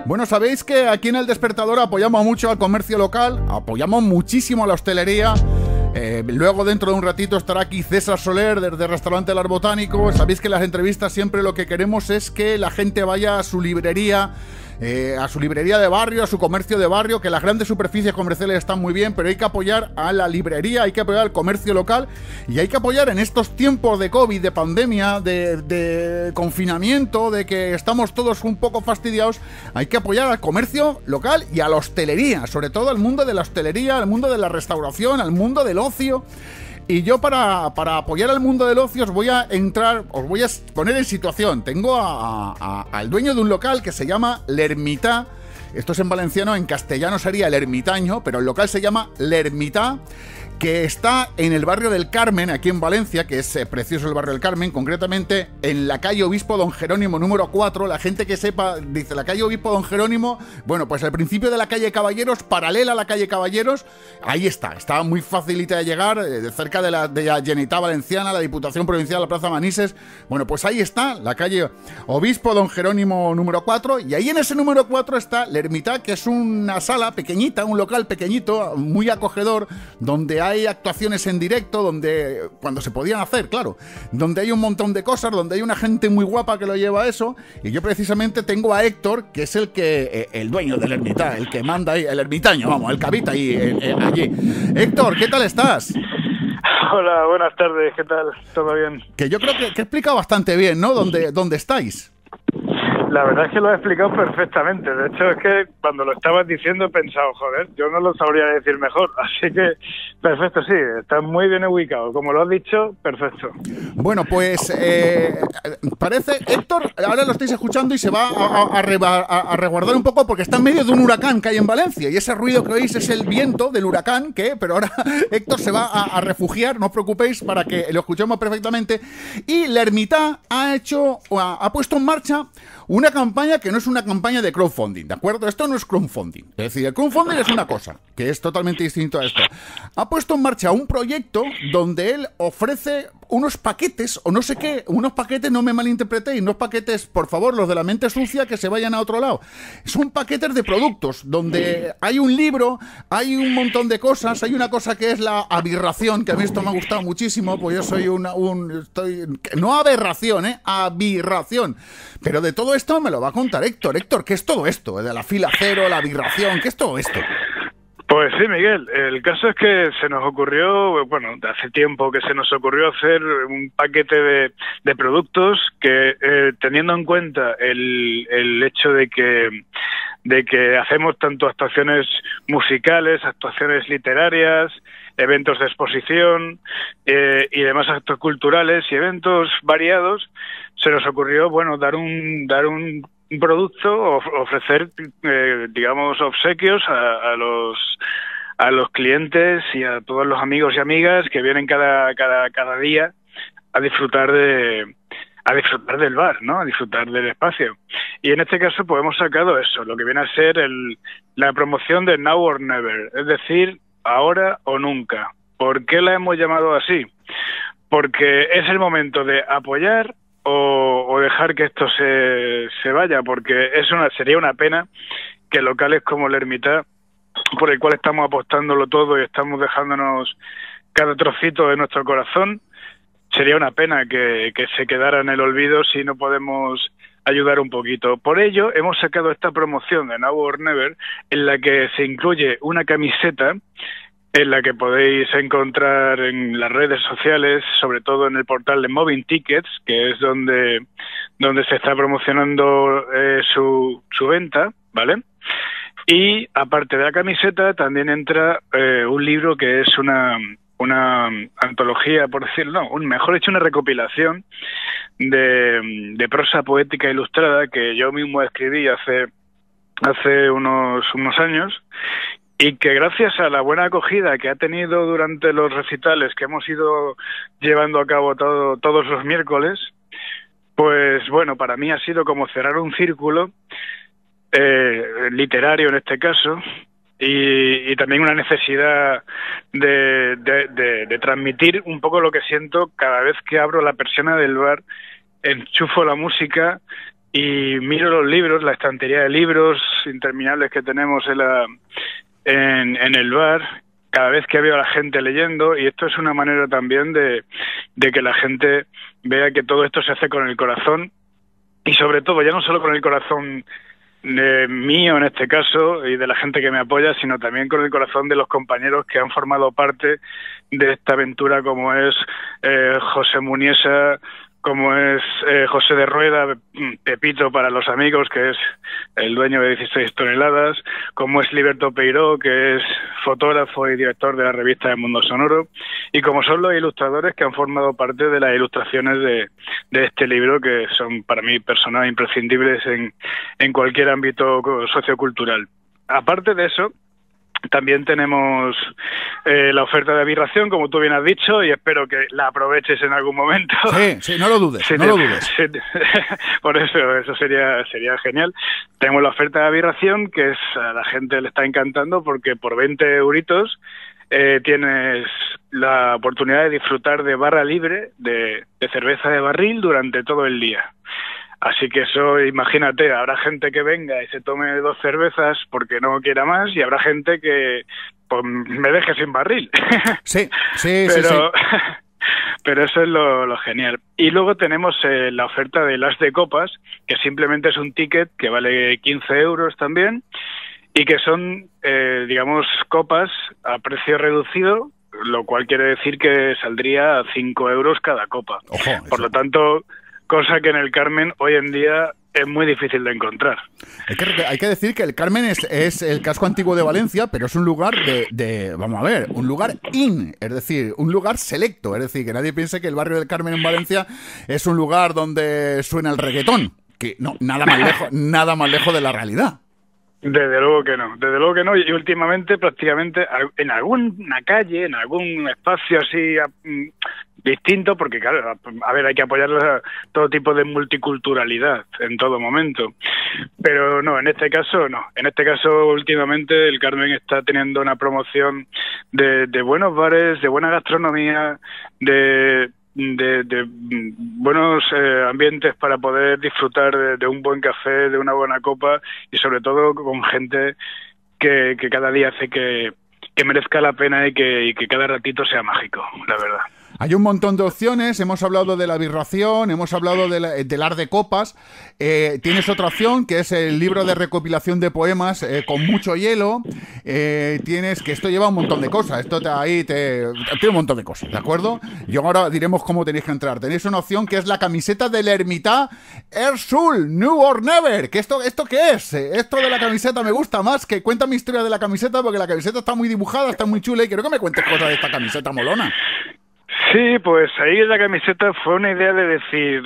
Bueno, sabéis que aquí en El Despertador apoyamos mucho al comercio local, apoyamos muchísimo a la hostelería. Luego dentro de un ratito estará aquí César Soler desde Restaurante El Ar Botánico. Sabéis que en las entrevistas siempre lo que queremos es que la gente vaya a su librería de barrio, a su comercio de barrio, que las grandes superficies comerciales están muy bien, pero hay que apoyar a la librería, hay que apoyar al comercio local y hay que apoyar en estos tiempos de COVID, de pandemia, de confinamiento, de que estamos todos un poco fastidiados, hay que apoyar al comercio local y a la hostelería, sobre todo al mundo de la hostelería, al mundo de la restauración, al mundo del ocio. Y yo para apoyar al mundo del ocio os voy a poner en situación. Tengo al dueño de un local que se llama L'Ermità. Esto es en valenciano, en castellano sería El Ermitaño, pero el local se llama L'Ermità, que está en el barrio del Carmen, aquí en Valencia, que es precioso el barrio del Carmen, concretamente en la calle Obispo Don Jerónimo número 4. La gente que sepa, dice la calle Obispo Don Jerónimo, bueno, pues al principio de la calle Caballeros, paralela a la calle Caballeros, ahí está muy facilita de llegar, cerca de la Generalitat Valenciana, la Diputación Provincial, la Plaza Manises. Bueno, pues ahí está, la calle Obispo Don Jerónimo número 4, y ahí en ese número 4 está L'Ermità, que es una sala pequeñita, un local pequeñito, muy acogedor, donde hay actuaciones en directo, donde cuando se podían hacer, claro, donde hay un montón de cosas, donde hay una gente muy guapa que lo lleva a eso, y yo precisamente tengo a Héctor, que es el dueño del Ermità, el que manda ahí, el ermitaño, vamos, el que habita ahí, allí. Héctor, ¿qué tal estás? Hola, buenas tardes, ¿qué tal? ¿Todo bien? Que yo creo que he explicado bastante bien, ¿no? ¿Dónde estáis? La verdad es que lo has explicado perfectamente. De hecho, es que cuando lo estabas diciendo he pensado, joder, yo no lo sabría decir mejor. Así que, perfecto, sí, estás muy bien ubicado. Como lo has dicho, perfecto. Bueno, pues parece, Héctor, ahora lo estáis escuchando y se va a resguardar un poco porque está en medio de un huracán que hay en Valencia. Y ese ruido que oís es el viento del huracán, pero ahora Héctor se va a refugiar, no os preocupéis, para que lo escuchemos perfectamente. Y L'Ermità ha puesto en marcha una campaña que no es una campaña de crowdfunding, ¿de acuerdo? Esto no es crowdfunding. Es decir, el crowdfunding es una cosa, que es totalmente distinto a esto. Ha puesto en marcha un proyecto donde él ofrece unos paquetes, o no sé qué, unos paquetes, no me malinterpretéis, no paquetes, por favor, los de la mente sucia, que se vayan a otro lado. Son paquetes de productos, donde hay un libro, hay un montón de cosas, hay una cosa que es la aberración, que a mí esto me ha gustado muchísimo, pues yo soy no aberración, aberración. Pero de todo esto me lo va a contar Héctor. Héctor, ¿qué es todo esto? De la fila cero, la aberración, ¿qué es todo esto? Pues sí, Miguel, el caso es que se nos ocurrió, bueno, hace tiempo que se nos ocurrió hacer un paquete de productos que, teniendo en cuenta el hecho de que hacemos tanto actuaciones musicales, actuaciones literarias, eventos de exposición y demás actos culturales y eventos variados, se nos ocurrió, bueno, dar un producto, ofrecer, digamos, obsequios a los clientes y a todos los amigos y amigas que vienen cada día a disfrutar del bar, ¿no? A disfrutar del espacio. Y en este caso pues hemos sacado eso, lo que viene a ser la promoción de Now or Never, es decir, ahora o nunca. ¿Por qué la hemos llamado así? Porque es el momento de apoyar o dejar que esto se vaya, porque sería una pena que locales como L'Ermità, por el cual estamos apostándolo todo y estamos dejándonos cada trocito de nuestro corazón, sería una pena que se quedara en el olvido si no podemos ayudar un poquito. Por ello, hemos sacado esta promoción de Now or Never, en la que se incluye una camiseta en la que podéis encontrar en las redes sociales, sobre todo en el portal de Moving Tickets, que es donde se está promocionando su venta, ¿vale? Y aparte de la camiseta también entra un libro que es una antología, por decirlo, mejor dicho, una recopilación de prosa poética ilustrada que yo mismo escribí hace unos años, y que gracias a la buena acogida que ha tenido durante los recitales que hemos ido llevando a cabo todos los miércoles, pues bueno, para mí ha sido como cerrar un círculo literario en este caso, y también una necesidad de transmitir un poco lo que siento cada vez que abro la persiana del bar, enchufo la música y miro los libros, la estantería de libros interminables que tenemos en el bar, cada vez que veo a la gente leyendo, y esto es una manera también de que la gente vea que todo esto se hace con el corazón, y sobre todo, ya no solo con el corazón mío en este caso, y de la gente que me apoya, sino también con el corazón de los compañeros que han formado parte de esta aventura, como es José Muniesa, como es José de Rueda, Pepito para los amigos, que es el dueño de 16 toneladas, como es Liberto Peiró, que es fotógrafo y director de la revista El Mundo Sonoro, y como son los ilustradores que han formado parte de las ilustraciones de este libro, que son para mí personas imprescindibles en cualquier ámbito sociocultural. Aparte de eso, también tenemos la oferta de Aberración, como tú bien has dicho, y espero que la aproveches en algún momento. Sí, no lo dudes, no lo dudes. Por eso sería genial. Tenemos la oferta de Aberración, que a la gente le está encantando, porque por 20 euritos tienes la oportunidad de disfrutar de barra libre de cerveza de barril durante todo el día. Así que eso, imagínate, habrá gente que venga y se tome 2 cervezas porque no quiera más, y habrá gente que pues, me deje sin barril. Sí. Pero eso es lo genial. Y luego tenemos la oferta de Las de Copas, que simplemente es un ticket que vale 15 euros también, y que son, digamos, copas a precio reducido, lo cual quiere decir que saldría a 5 euros cada copa. Ojo, por lo tanto, cosa que en el Carmen hoy en día es muy difícil de encontrar. Hay que decir que el Carmen es el casco antiguo de Valencia, pero es un lugar vamos a ver, un lugar es decir, un lugar selecto, es decir, que nadie piense que el barrio del Carmen en Valencia es un lugar donde suena el reggaetón, que no, nada más lejos de la realidad. Desde luego que no, y últimamente prácticamente en alguna calle, en algún espacio así distinto, porque claro, a ver, hay que apoyar todo tipo de multiculturalidad en todo momento, pero no, en este caso últimamente el Carmen está teniendo una promoción de buenos bares, de buena gastronomía, de buenos ambientes para poder disfrutar de un buen café, de una buena copa, y sobre todo con gente que cada día hace que merezca la pena y que cada ratito sea mágico, la verdad. Hay un montón de opciones, hemos hablado de la Aberración, hemos hablado del Art de Copas, tienes otra opción que es el libro de recopilación de poemas con mucho hielo, tienes, que esto lleva un montón de cosas, tiene un montón de cosas, ¿de acuerdo? Y ahora diremos cómo tenéis que entrar. Tenéis una opción que es la camiseta del Ermitá Ersul, New or Never, que ¿esto qué es? Esto de la camiseta me gusta más, que cuenta mi historia de la camiseta, porque la camiseta está muy dibujada, está muy chula, y quiero que me cuentes cosas de esta camiseta molona. Sí, pues ahí la camiseta fue una idea de decir,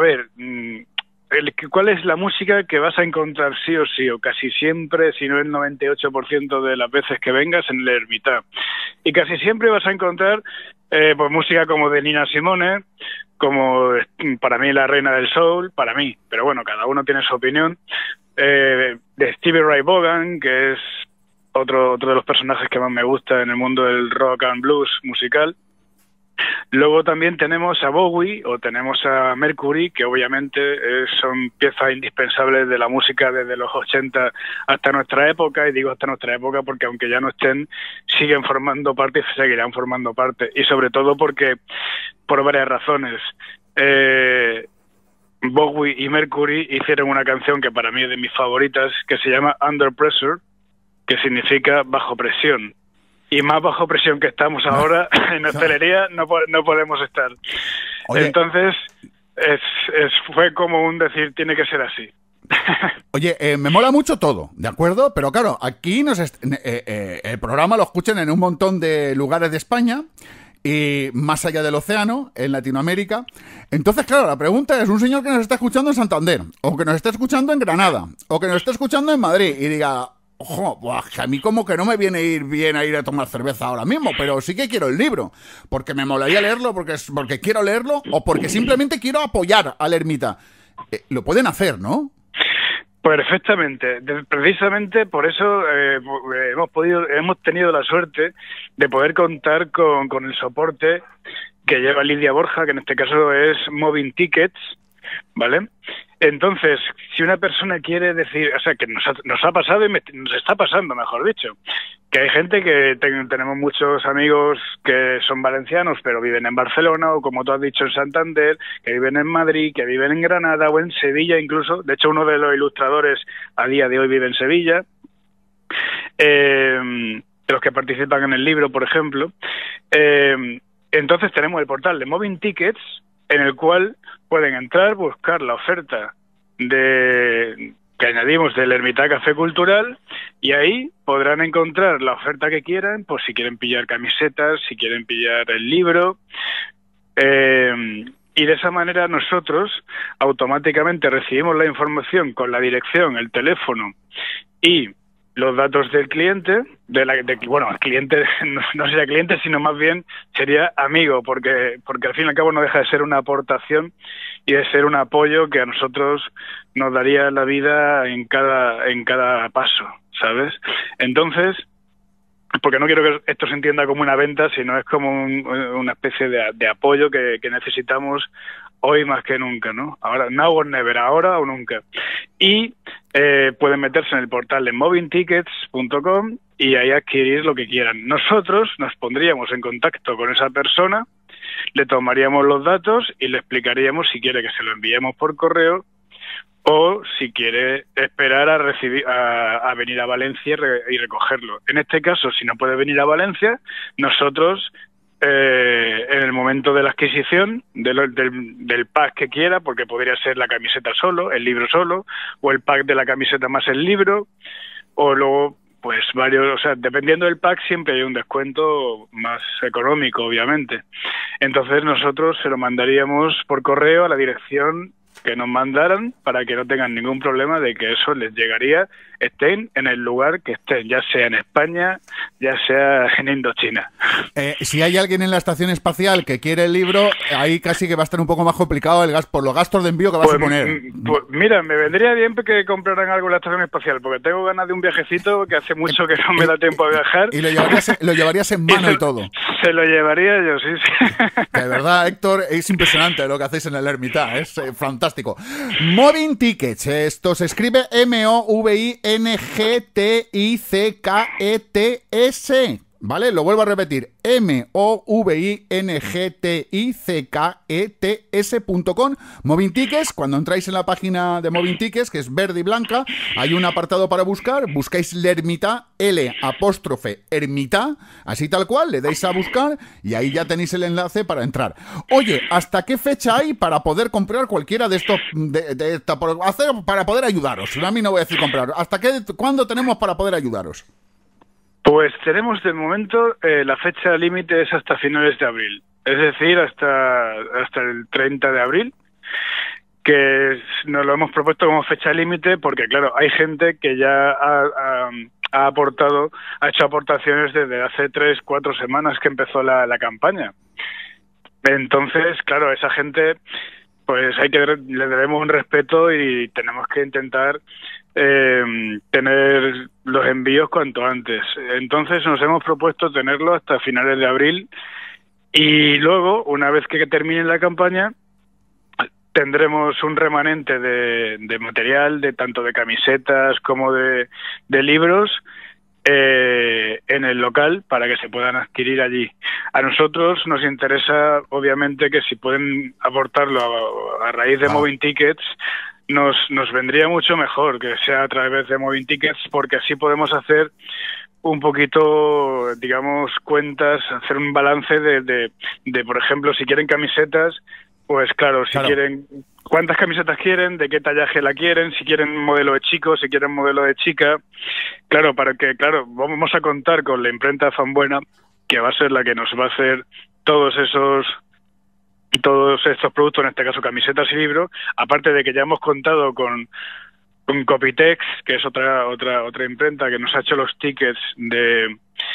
¿cuál es la música que vas a encontrar sí o sí, o casi siempre, si no el 98% de las veces que vengas en el Ermitá? Y casi siempre vas a encontrar pues música como de Nina Simone, como para mí la reina del soul, para mí, pero bueno, cada uno tiene su opinión, de Stevie Ray Vaughan, que es otro de los personajes que más me gusta en el mundo del rock and blues musical. Luego también tenemos a Bowie o tenemos a Mercury, que obviamente son piezas indispensables de la música desde los 80 hasta nuestra época, y digo hasta nuestra época porque aunque ya no estén, siguen formando parte y seguirán formando parte, y sobre todo porque, por varias razones, Bowie y Mercury hicieron una canción que para mí es de mis favoritas, que se llama Under Pressure, que significa bajo presión. Y más bajo presión que estamos ahora en hostelería no podemos estar. Oye, entonces fue como un decir, tiene que ser así. Oye, me mola mucho todo, ¿de acuerdo? Pero claro, aquí el programa lo escuchan en un montón de lugares de España y más allá del océano, en Latinoamérica. Entonces, claro, la pregunta es, un señor que nos está escuchando en Santander, o que nos está escuchando en Granada, o que nos está escuchando en Madrid, y diga, ojo, pues a mí como que no me viene bien a ir a tomar cerveza ahora mismo, pero sí que quiero el libro, porque me molaría leerlo, porque quiero leerlo, o porque simplemente quiero apoyar al Ermita. Lo pueden hacer, ¿no? Perfectamente. Precisamente por eso hemos tenido la suerte de poder contar con el soporte que lleva Lidia Borja, que en este caso es Moving Tickets, ¿vale? Entonces, si una persona quiere decir, o sea, que nos ha pasado y nos está pasando, mejor dicho, que hay gente que tenemos muchos amigos que son valencianos, pero viven en Barcelona, o como tú has dicho, en Santander, que viven en Madrid, que viven en Granada o en Sevilla incluso. De hecho, uno de los ilustradores a día de hoy vive en Sevilla. De los que participan en el libro, por ejemplo. Entonces tenemos el portal de Moving Tickets, en el cual pueden entrar, buscar la oferta que añadimos del Hermitage Café Cultural, y ahí podrán encontrar la oferta que quieran, pues si quieren pillar camisetas, si quieren pillar el libro, y de esa manera nosotros automáticamente recibimos la información con la dirección, el teléfono y los datos del cliente, bueno, el cliente no sería cliente, sino más bien sería amigo, porque al fin y al cabo no deja de ser una aportación y de ser un apoyo que a nosotros nos daría la vida en cada paso, ¿sabes? Entonces, porque no quiero que esto se entienda como una venta, sino es como una especie de apoyo que necesitamos hoy más que nunca, ¿no? Ahora, now or never, ahora o nunca. Y pueden meterse en el portal de movingtickets.com y ahí adquirir lo que quieran. Nosotros nos pondríamos en contacto con esa persona, le tomaríamos los datos y le explicaríamos si quiere que se lo enviemos por correo o si quiere esperar a venir a Valencia y recogerlo. En este caso, si no puede venir a Valencia, nosotros en el momento de la adquisición del pack que quiera, porque podría ser la camiseta solo, el libro solo, o el pack de la camiseta más el libro, o luego pues varios, o sea, dependiendo del pack siempre hay un descuento más económico, obviamente. Entonces nosotros se lo mandaríamos por correo a la dirección que nos mandaran, para que no tengan ningún problema de que eso les llegaría, estén en el lugar que estén, ya sea en España, ya sea en Indochina. Si hay alguien en la estación espacial que quiere el libro, ahí casi que va a estar un poco más complicado por los gastos de envío que va a suponer. Pues mira, me vendría bien que compraran algo en la estación espacial, porque tengo ganas de un viajecito que hace mucho que no me da tiempo a viajar. Y lo llevarías en mano y todo. Se lo llevaría yo, sí. De verdad, Héctor, es impresionante lo que hacéis en el Hermitage, es fantástico. Moving Tickets, esto se escribe MOVINGTICKETS, ¿vale? Lo vuelvo a repetir, MOVINGTICKETS.com. Moving Tickets, cuando entráis en la página de Moving Tickets, que es verde y blanca, hay un apartado para buscar, buscáis L'Hermitage, L'Hermitage, así tal cual, le dais a buscar y ahí ya tenéis el enlace para entrar. Oye, ¿hasta qué fecha hay para poder comprar cualquiera de estos, para poder ayudaros? A mí no voy a decir comprar, ¿cuándo tenemos para poder ayudaros? Pues tenemos de momento la fecha límite es hasta finales de abril, es decir, hasta el 30 de abril, que nos lo hemos propuesto como fecha límite porque, claro, hay gente que ya ha hecho aportaciones desde hace 3-4 semanas que empezó la campaña. Entonces, claro, esa gente, pues le debemos un respeto y tenemos que intentar tener los envíos cuanto antes. Entonces nos hemos propuesto tenerlo hasta finales de abril y luego, una vez que termine la campaña, tendremos un remanente de material, tanto de camisetas como de libros, en el local para que se puedan adquirir allí. A nosotros nos interesa, obviamente, que si pueden aportarlo a raíz de Moving Tickets, nos vendría mucho mejor que sea a través de Moving Tickets, porque así podemos hacer un poquito, digamos, cuentas, hacer un balance de por ejemplo, si quieren camisetas, pues claro, quieren, cuántas camisetas quieren, de qué tallaje la quieren, si quieren modelo de chico, si quieren modelo de chica. Claro, vamos a contar con la imprenta Fanbuena, que va a ser la que nos va a hacer todos estos productos, en este caso camisetas y libros, aparte de que ya hemos contado con Copytex, que es otra imprenta que nos ha hecho los tickets de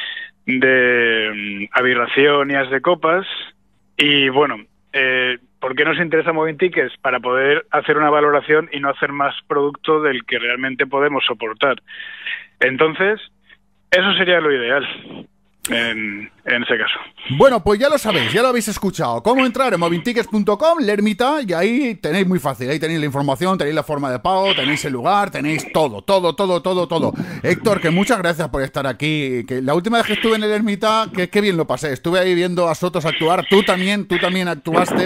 aberración y as de copas. Y bueno, ¿por qué nos interesa Moving Tickets? Para poder hacer una valoración y no hacer más producto del que realmente podemos soportar. Entonces, eso sería lo ideal. en ese caso. Bueno, pues ya lo sabéis, ya lo habéis escuchado. Cómo entrar en movintickets.com, Lermita, y ahí tenéis muy fácil. Ahí tenéis la información, tenéis la forma de pago, tenéis el lugar, tenéis todo. Héctor, que muchas gracias por estar aquí. Que la última vez que estuve en el Lermita, que bien lo pasé. Estuve ahí viendo a Sotos actuar. Tú también actuaste.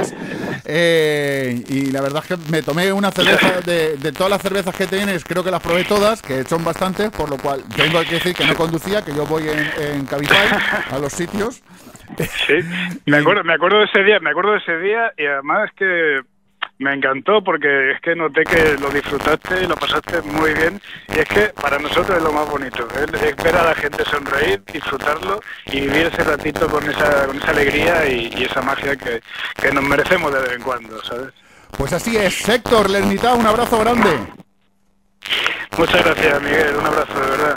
Y la verdad es que me tomé una cerveza de todas las cervezas que tienes, creo que las probé todas, que son bastantes, por lo cual tengo que decir que no conducía, que yo voy en Cabify a los sitios. Sí, me acuerdo de ese día y además que me encantó porque es que noté que lo disfrutaste y lo pasaste muy bien, y es que para nosotros es lo más bonito, es ver a la gente sonreír, disfrutarlo y vivir ese ratito con esa alegría y esa magia que nos merecemos de vez en cuando, ¿sabes? Pues así es, Héctor Lermita, un abrazo grande. Muchas gracias, Miguel, un abrazo de verdad.